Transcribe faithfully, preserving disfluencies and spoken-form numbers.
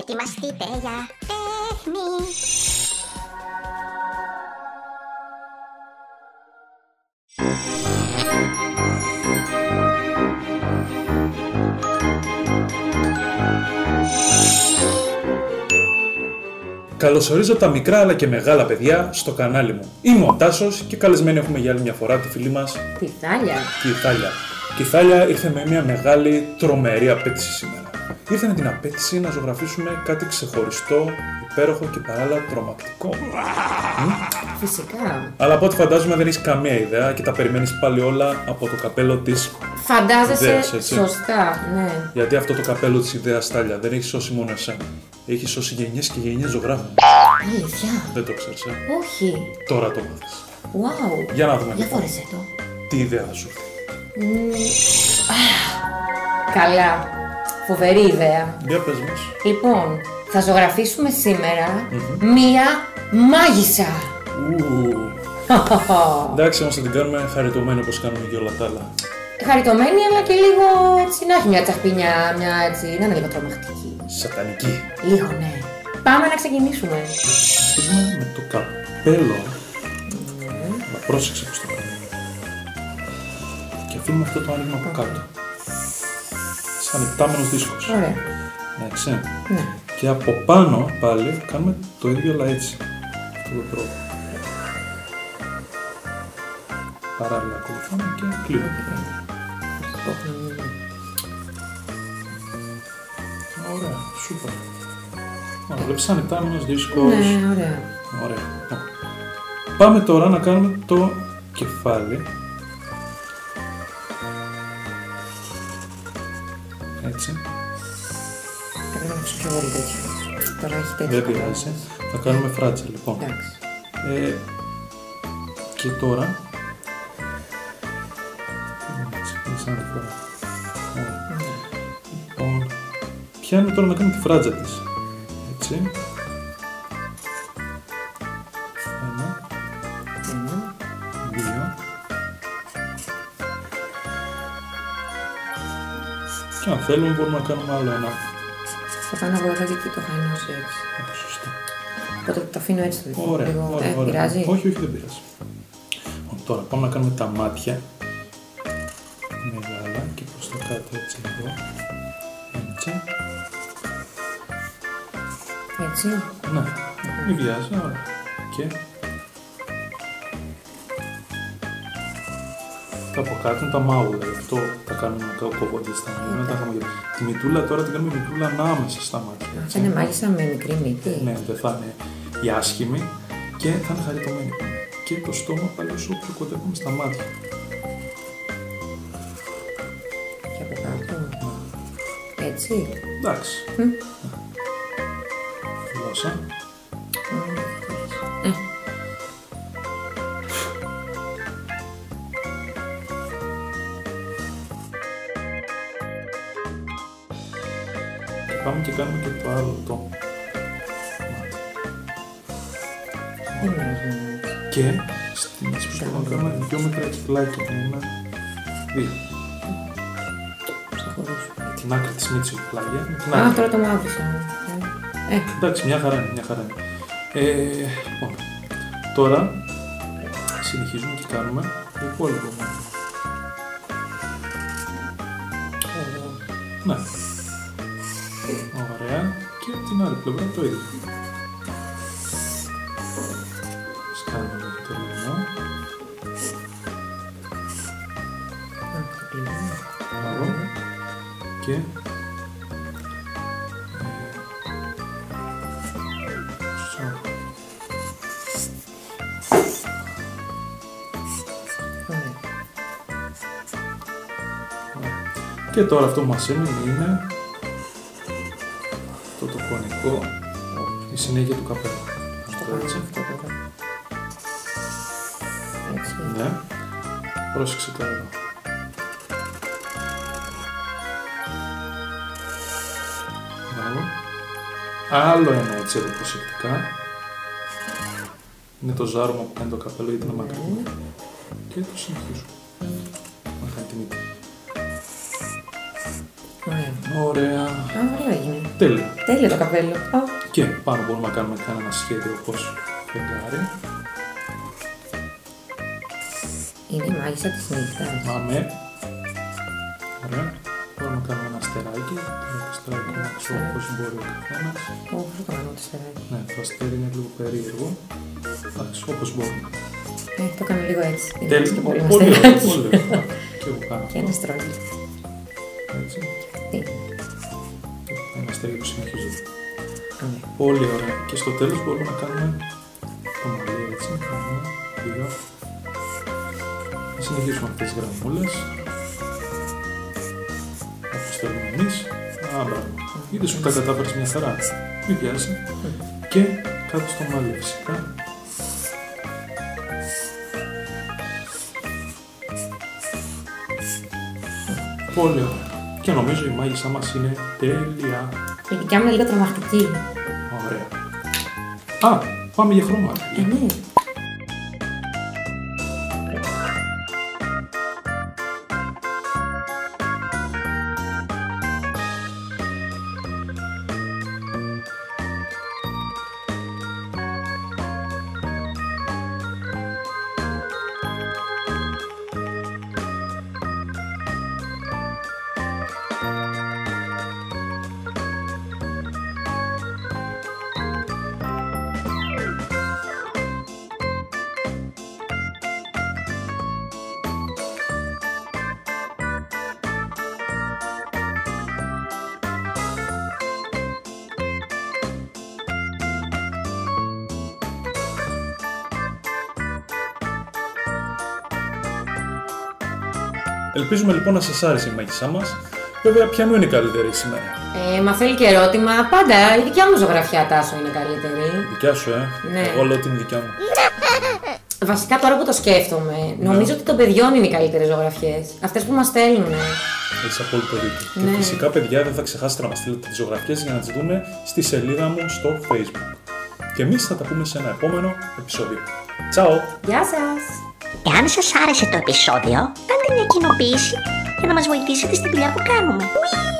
Ετοιμαστείτε για τέχνη. Καλωσορίζω τα μικρά αλλά και μεγάλα παιδιά στο κανάλι μου. Είμαι ο Τάσος και καλεσμένοι έχουμε για άλλη μια φορά τη φίλη μας Τη Θάλια. Τη Θάλια. Και η Θάλια ήρθε με μια μεγάλη τρομερή απέτηση σήμερα. Ήρθε με την απέτηση να ζωγραφίσουμε κάτι ξεχωριστό, υπέροχο και παράλληλα τρομακτικό. Φυσικά. Αλλά από ό,τι φαντάζομαι δεν έχεις καμία ιδέα και τα περιμένεις πάλι όλα από το καπέλο της Φαντάζεσαι ιδέας, έτσι. σωστά, ναι. Γιατί αυτό το καπέλο της ιδέας, Θάλια, δεν έχει σώσει μόνο εσένα. Έχει σώσει γενιές και γενιές ζωγράφων. Αλήθεια. Δεν το ξέρεις, ε. Όχι. Τώρα το μάθες. Wow. Για να δούμε Για λοιπόν. φόρεσέ το. Τι ιδέα θα σου έρθει. Καλά. Φοβερή ιδέα. Για πες μας. Λοιπόν, θα ζωγραφίσουμε σήμερα μία μάγισσα. Ου. Εντάξει, όμως θα την κάνουμε χαριτωμένη όπως κάνουμε και όλα τα άλλα. Χαριτωμένη, αλλά και λίγο έτσι να έχει μια τσαχπινιά, μια έτσι, να είναι λίγο τρομακτική. Σατανική. Λίγο, ναι. Πάμε να ξεκινήσουμε. Αρχίζουμε με το καπέλο. Να πρόσεξε πως το κάνουμε. Και αφήνουμε αυτό το άνοιγμα από κάτω. Σαν υπτάμενος δίσκος. Ωραία. Εντάξει. Ναι. Και από πάνω πάλι κάνουμε το ίδιο αλλά έτσι. Αυτό το τρόπο. Παράλληλα ακολουθάμε και κλείνουμε. Ωραία, σούπερ. Ωραία, βλέπεις σαν υπτάμενος δίσκος. Ναι, ωραία. Ωραία. Πάμε τώρα να κάνουμε το κεφάλι. Έτσι. Πρέπει να αφήσω κι εγώ λίγο τέτοιο. Τώρα έχει τέτοιο. Δεν πειράζει. Θα κάνουμε φράτσα λοιπόν. Εντάξει. Ε, και τώρα. Έτσι, σαν να φορά. Λοιπόν, πιάνουμε τώρα να κάνουμε τη φράτσα της. Έτσι. Ένα. Ένα. Δύο. Και αν θέλουμε μπορούμε να κάνουμε άλλο ένα. Θα κάνω εγώ εδώ γιατί το είχα ενώσει έτσι. Α, σωστά. Οπότε το αφήνω έτσι το δικό. Ωραία, λίγο. ωραία, Ε, ωραία. πειράζει. Όχι, όχι, δεν πειράζει. Λοιπόν, τώρα πάμε να κάνουμε τα μάτια. Μεγάλα και προς τα κάτω έτσι εδώ. Έτσι. Έτσι. Ναι, μην βιάζει, ωραία. Και τα από κάτω είναι τα μάουλα, γι' αυτό τα κάνουμε να κόβονται στα μάτια. Τα χαμογελά. Τη μητούλα τώρα την κάνουμε μητούλα ανάμεσα στα μάτια. Θα είναι μάγισσα με μικρή μύτη. Ναι, δεν θα είναι η άσχημη και θα είναι χαριτωμένη. Και το στόμα πάλι όσο πιο κοντεύουμε στα μάτια. Και από κάτω. Έτσι. Εντάξει. Μμ. Γλώσσα. Ε. Και πάμε και κάνουμε και το άλλο το μάτι. Δεν μοιάζει. Και στην ίσπρος να κάνουμε δυο μέτρα κυκλάκια. Ένα, δύο. Θα χωρίσω. Την άκρη της μύτης όχι πλάγια. με την Α, άκρη. τώρα το μαύρισα. Ε, Εντάξει, μια χαρά είναι, μια χαρά είναι. Ε, λοιπόν, τώρα συνεχίζουμε και κάνουμε το υπόλοιπο μάτι. εδώ. Ναι. Ωραία. Και από την άλλη πλευρά το ίδιο. Σκάνουμε εδώ το λαιμό. Α, το κλείνω. Μπράβο. Και ε, σο- Ωραία. Και τώρα αυτό που μας έμεινε είναι αυτό το κονικό, η συνέχεια του καπέλου. Το Αυτό κάνω έτσι. αυτό τώρα. Έτσι. Ναι. Πρόσεξε τώρα εδώ. Μπράβο. Άλλο ένα έτσι εδώ προσεκτικά. Είναι το ζάρωμα που κάνει το καπέλο γιατί είναι μακρινό. Και το συνεχίζουμε. Να κάνει τη μύτη. Ωραία. Ωραία. Α, ωραίο έγινε. Τέλεια. Τέλειο το καπέλο. Α, Και πάνω μπορούμε να κάνουμε κανένα σχέδιο όπως φεγγάρι. είναι η μάγισσα της νύχτας. Πάμε. Ωραία. Μπορούμε να κάνουμε ένα αστεράκι. Το αστεράκι να ξέρω πώς μπορεί ο καθένας. Όχι, δεν κάνω το στεράκι. Ναι, το αστέρι είναι λίγο περίεργο. Εντάξει, όπως μπορούμε. Ε, το κάνω λίγο έτσι. Είναι Τέλεια. και πολύ Πολύ ωραίο. μαστεράκι. Πολύ ωραίο. Και εγώ κάνω Και ένα αυτό. στρόγγυλο. Έτσι. Τι. Ένα αστέρι που συνεχίζεται. Ωραία. Πολύ ωραία. Και στο τέλος μπορούμε να κάνουμε το μαλλί έτσι. Κάνουμε δύο. Να συνεχίσουμε αυτές τις γραμμούλες. Όπως θέλουμε εμείς. Α, μπράβο. Είδες που τα κατάφερες μια χαρά. Μην πιάσει. Και κάτω στο μαλλί φυσικά. Πολύ ωραία. Και νομίζω η μάγισσά μας είναι τέλεια. Η δικιά μου είναι λίγο τρομακτική. Ωραία. Α, πάμε για χρώμα. Ε, ναι. Ελπίζουμε λοιπόν να σας άρεσε η μάγισσά μας. Βέβαια, ποιανού είναι η καλύτερη σήμερα? Ε, μα θέλει και ερώτημα. Πάντα η δικιά μου ζωγραφιά, Τάσο, είναι καλύτερη. Η δικιά σου, ε. Ναι. Εγώ λέω ότι είναι η δικιά μου. Βασικά τώρα που το σκέφτομαι, νομίζω ότι των παιδιών είναι οι καλύτερες ζωγραφιές. Αυτές που μας στέλνουν. Έχεις απόλυτο δίκιο. Ναι. Και φυσικά, παιδιά, δεν θα ξεχάσετε να μας στείλετε τις ζωγραφιές για να τις δούμε στη σελίδα μου στο Facebook. Και εμείς θα τα πούμε σε ένα επόμενο επεισόδιο. Τσάω! Γεια σας! Εάν σας άρεσε το επεισόδιο, κάντε μια κοινοποίηση για να μας βοηθήσετε στη δουλειά που κάνουμε.